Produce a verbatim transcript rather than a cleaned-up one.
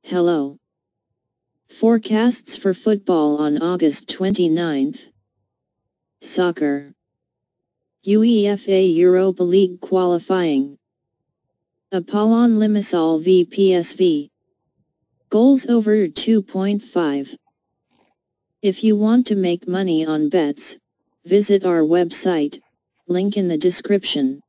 Hello. Forecasts for football on August twenty-ninth. Soccer. UEFA Europa League qualifying. Apollon Limassol v P S V. Goals over two point five. If you want to make money on bets, visit our website, link in the description.